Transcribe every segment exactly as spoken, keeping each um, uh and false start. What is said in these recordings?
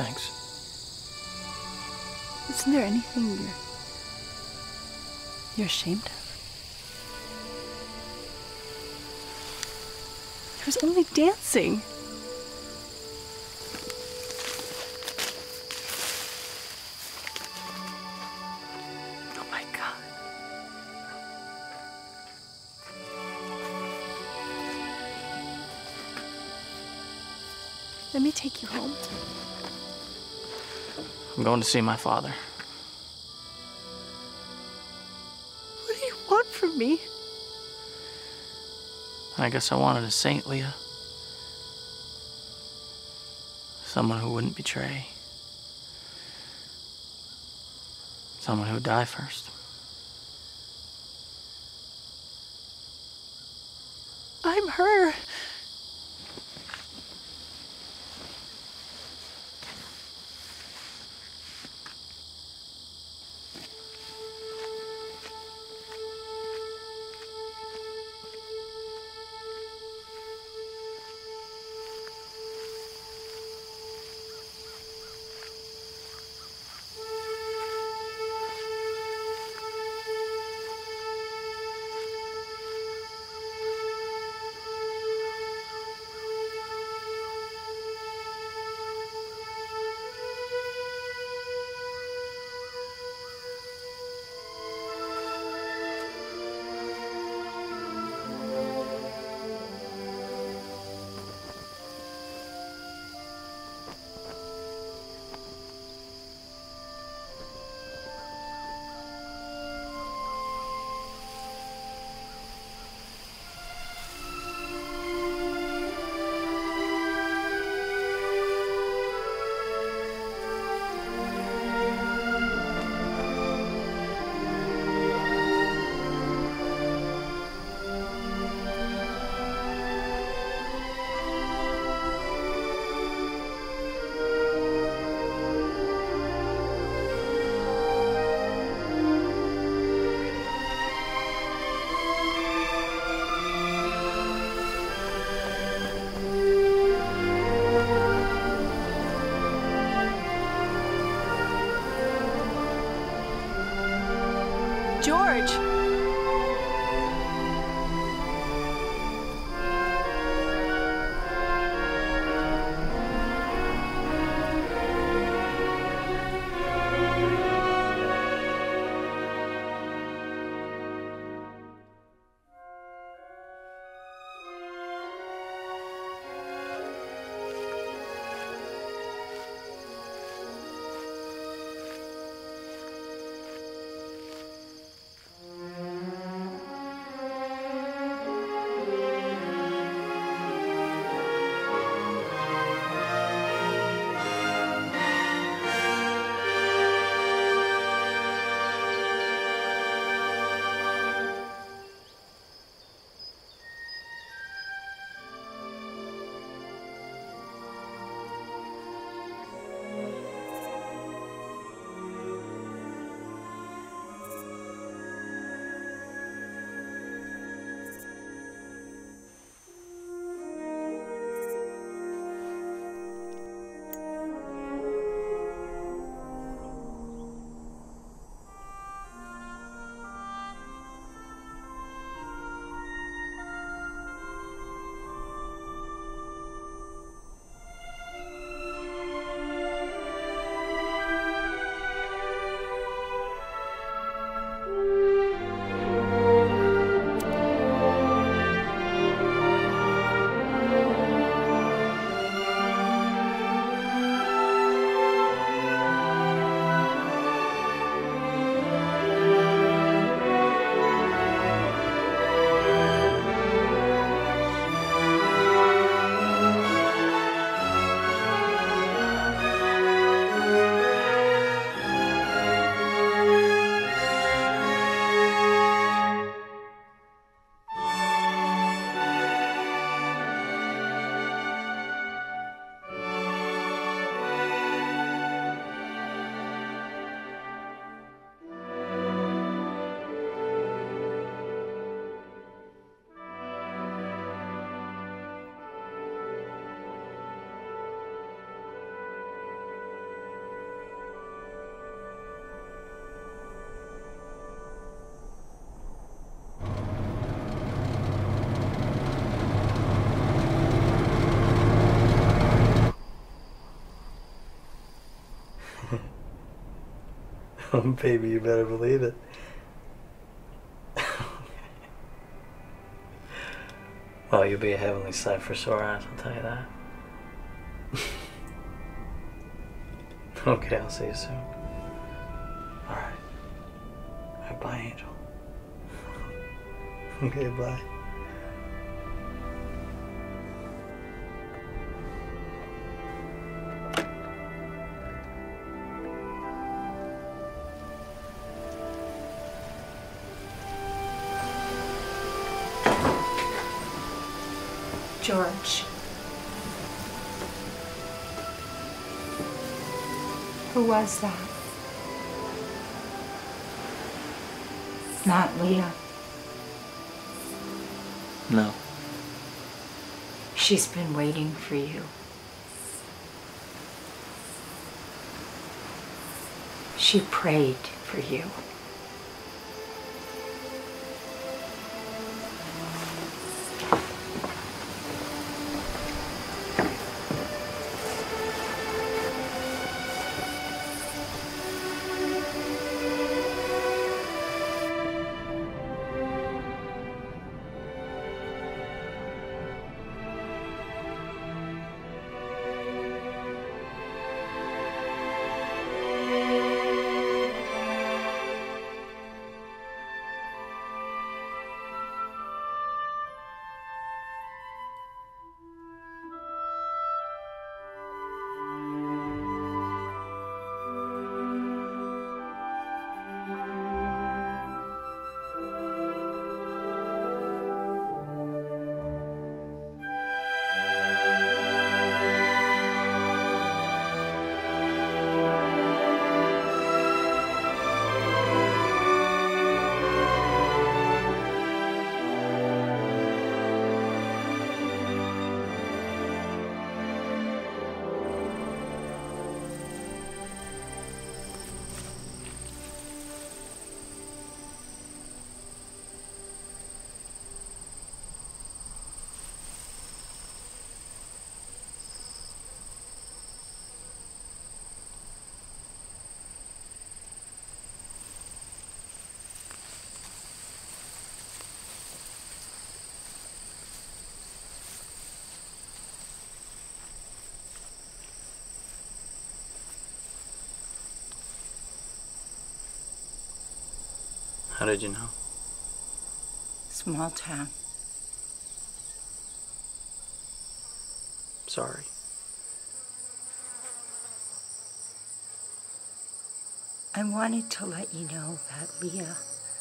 Thanks. Isn't there anything you're... you're ashamed of? There was only dancing. Oh my God. Let me take you home. I'm going to see my father. What do you want from me? I guess I wanted a saint, Leah. Someone who wouldn't betray. Someone who would die first. I'm her. George! Oh, baby, you better believe it. Oh, you'll be a heavenly sight for sore eyes, I'll tell you that. Okay, I'll see you soon. Alright. Alright, bye, Angel. Okay, bye. George. Who was that? Not Leah. No. She's been waiting for you. She prayed for you. How did you know? Small town. Sorry. I wanted to let you know that Leah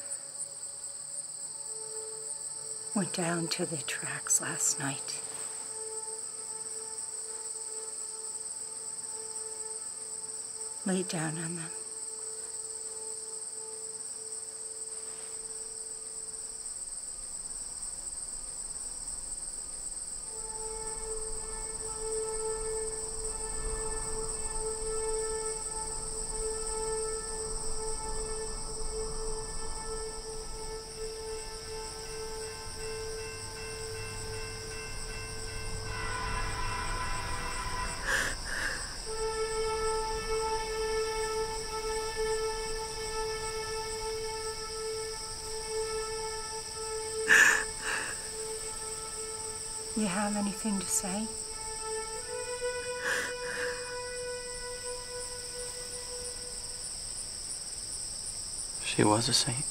went down to the tracks last night. Laid down on them. You have anything to say? She was a saint.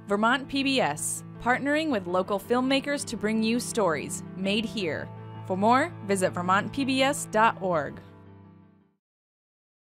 Vermont P B S, partnering with local filmmakers to bring you stories made here. For more, visit vermont p b s dot org.